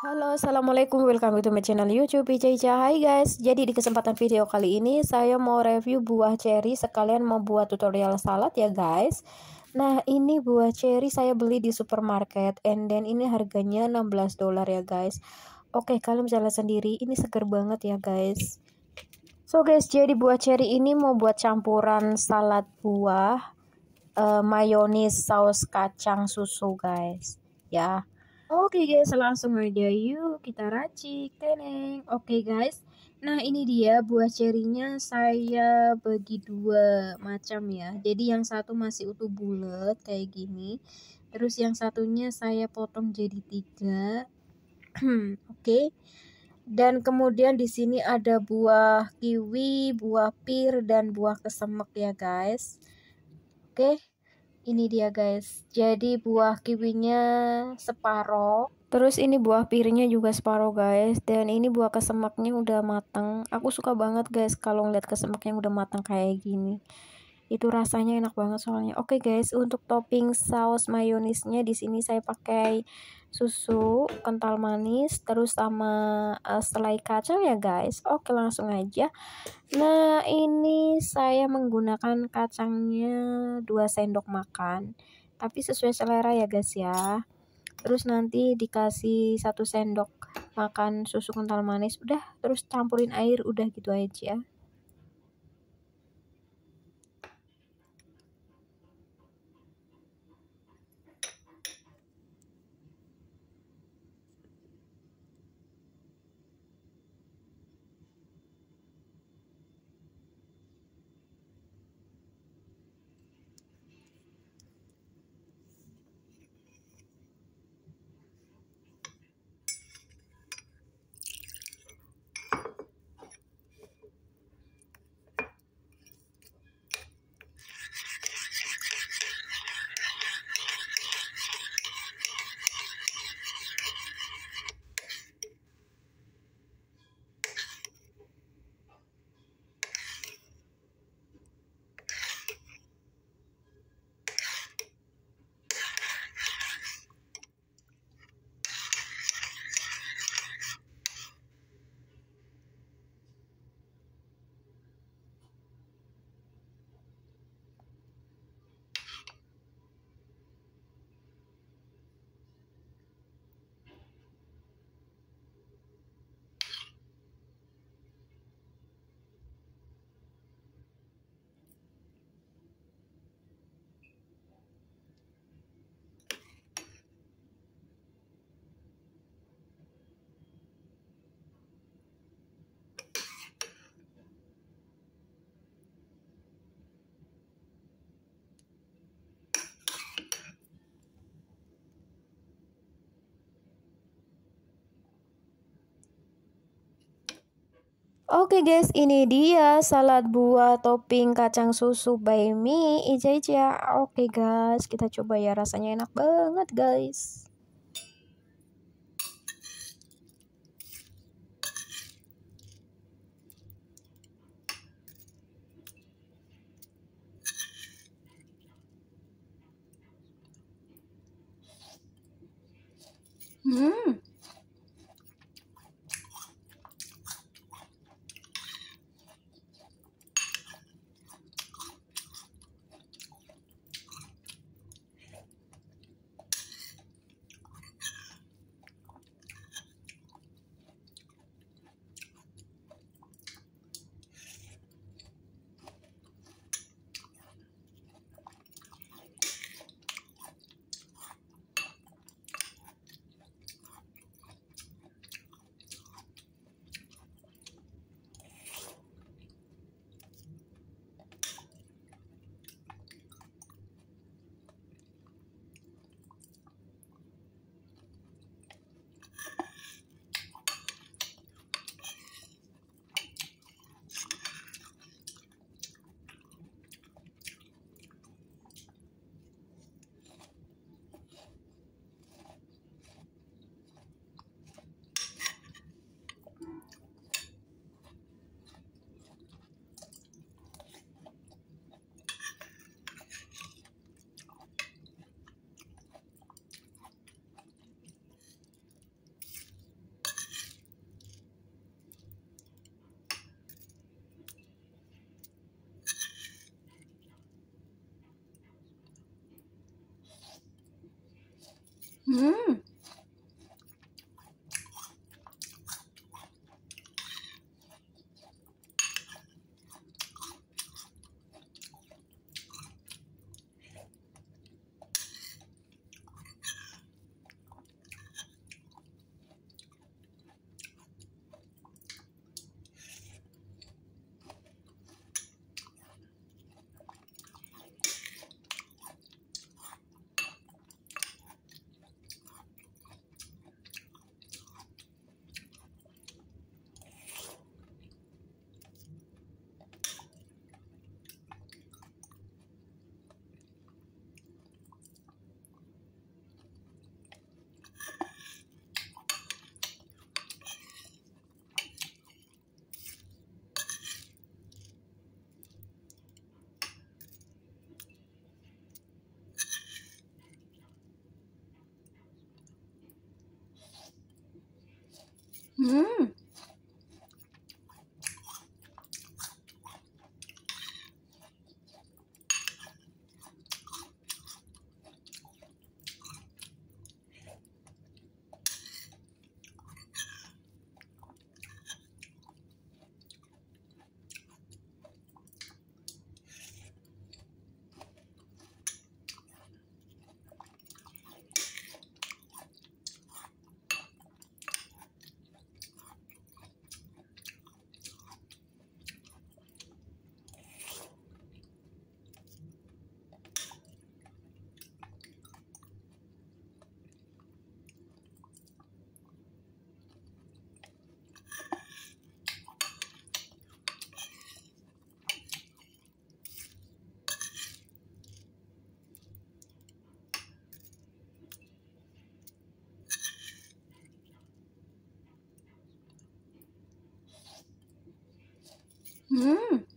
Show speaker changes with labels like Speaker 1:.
Speaker 1: Halo, assalamualaikum, welcome to my channel YouTube Ica. Hai guys, jadi di kesempatan video kali ini saya mau review buah cherry sekalian mau buat tutorial salad ya guys. Nah, ini buah cherry saya beli di supermarket and then ini harganya $16 ya guys. Oke, kalian bisa lihat sendiri, ini seger banget ya guys. So guys, jadi buah cherry ini mau buat campuran salad buah, mayonis, saus kacang susu guys ya. Oke guys, langsung aja yuk kita racik teneng. Oke guys, nah ini dia buah cerinya saya bagi dua macam ya. Jadi yang satu masih utuh bulat kayak gini, terus yang satunya saya potong jadi 3. Oke. Dan kemudian di sini ada buah kiwi, buah pir, dan buah kesemek ya guys. Oke. Ini dia guys, jadi buah kiwinya separoh, terus ini buah pirnya juga separoh guys, dan ini buah kesemaknya udah matang. Aku suka banget guys kalau ngeliat kesemaknya udah matang kayak gini, itu rasanya enak banget soalnya. Oke guys, untuk topping saus mayonisnya di sini saya pakai susu kental manis terus sama selai kacang ya guys. Oke, langsung aja. Nah, ini saya menggunakan kacangnya 2 sendok makan, tapi sesuai selera ya guys ya. Terus nanti dikasih 1 sendok makan susu kental manis, udah, terus campurin air, udah gitu aja. Oke guys, ini dia salad buah topping kacang susu by me Ica. Oke guys, kita coba ya, rasanya enak banget guys. Hmm. Hmm. Hmm.